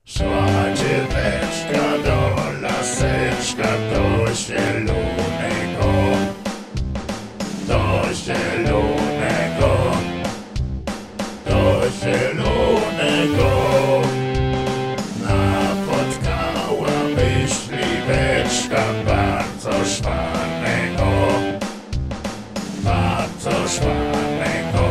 Szła dzieweczka do laseczka, do zielonego, do zielonego, do zielonego. Napotkała myśliweczka bardzo szwarnego, bardzo szwarnego,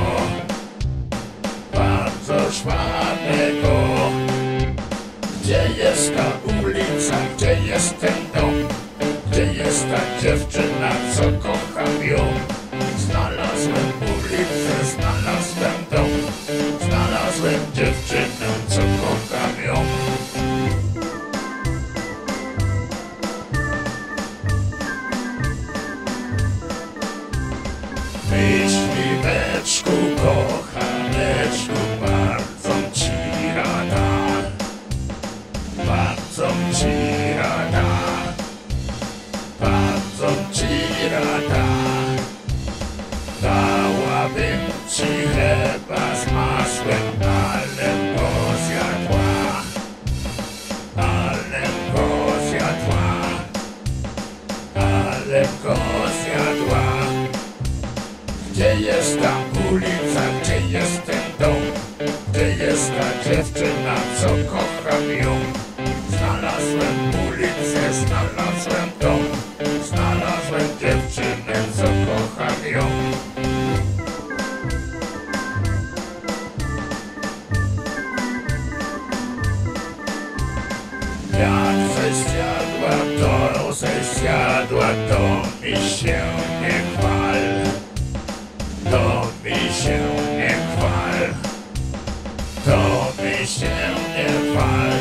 bardzo szwarnego. Gdzie jest ta ulica, gdzie jest ten dom? Gdzie jest ta dziewczyna, co kocham ją? Znalazłem ulicę, znalazłem dom, znalazłem dziewczynę, co kocham ją. Myśliweczku, kochaneczku, bardzo ci rada, bardzo ci rada, bardzo ci rada. Dałabym ci chleba z masłem, ale go zjadła, ale go zjadła, ale go zjadła. Gdzie jest ta ulica, gdzie jest ten dom? Gdzie jest ta dziewczyna, co kocham ją? Znalazłem ulicę, znalazłem dom, znalazłem dziewczynę, co kocham ją. Jak zesiadła, to mi się nie chwal, to mi się nie chwal, to mi się nie chwal.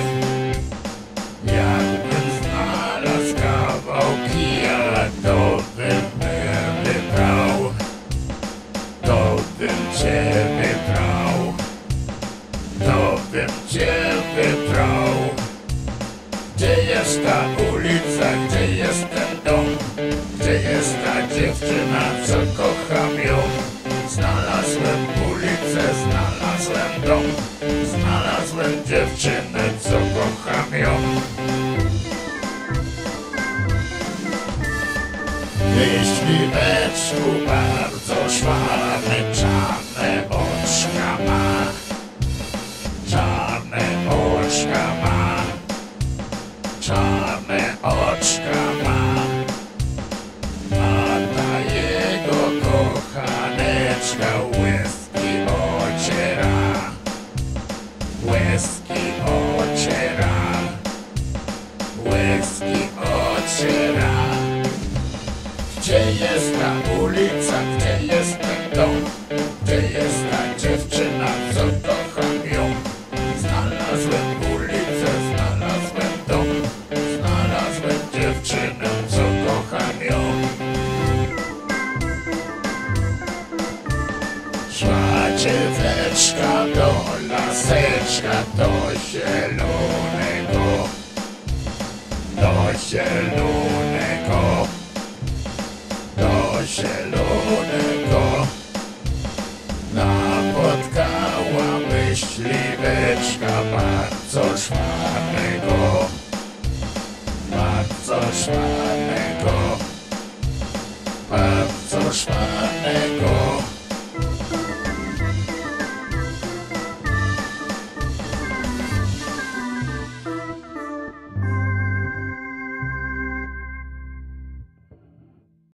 Jakbym znalazł kawał kija, to bym wybrał, to bym cię wybrał, to bym cię wybrał. Gdzie jest ta ulica, gdzie jest ten dom? Gdzie jest ta dziewczyna, co kocham ją? Znalazłem ulicę, znalazłem dom, znalazłem dziewczynę, co kocham ją. Myśliweczku, bardzo szwarne, czarne oczka ma, czarne oczka ma, czarne oczka ma. A ta jego kochaneczka łezki ociera, łezki ociera, łezki ociera. Gdzie jest ta ulica, gdzie jest ten dom? Gdzie jest ta dziewczyna, co kocham ją? Znalazłem ulicę, znalazłem dom, znalazłem dziewczynę, co kocham ją. Szła dzieweczka do laseczka, do zielonego, do zielonego, do zielonego. Napotkała myśliweczka bardzo szwarnego, bardzo szwarnego, bardzo szwarnego.